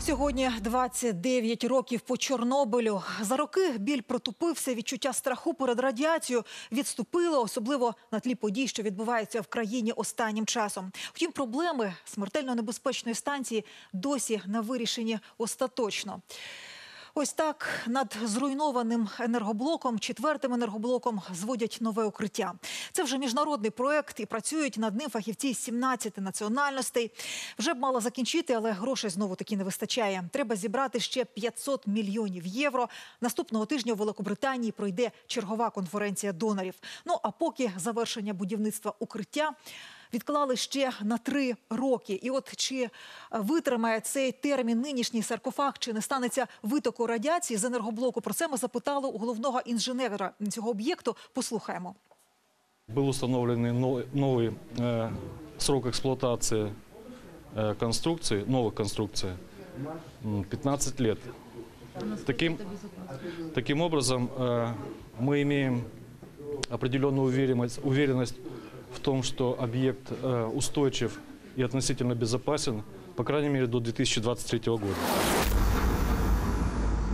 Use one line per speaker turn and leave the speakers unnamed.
Сьогодні 29 років по Чорнобилю. За роки біль протупився, відчуття страху перед радіацією відступило, особливо на тлі подій, що відбуваються в країні останнім часом. Втім, проблеми смертельно небезпечної станції досі не вирішені остаточно. Ось так над зруйнованим енергоблоком, четвертим енергоблоком, зводять нове укриття. Це вже міжнародний проєкт і працюють над ним фахівці з 17 національностей. Вже б мало закінчити, але грошей знову-таки не вистачає. Треба зібрати ще 500 мільйонів євро. Наступного тижня у Великобританії пройде чергова конференція донорів. Ну а поки завершення будівництва укриття відклали ще на 3 роки. І от чи витримає цей термін нинішній саркофаг, чи не станеться витоку радіації з енергоблоку? Про це ми запитали у головного інженера цього об'єкту. Послухаємо.
Был установлен новый срок эксплуатации конструкции, новых конструкций, 15 лет. Таким образом, мы имеем определенную уверенность в том, что объект устойчив и относительно безопасен, по крайней мере, до 2023 года.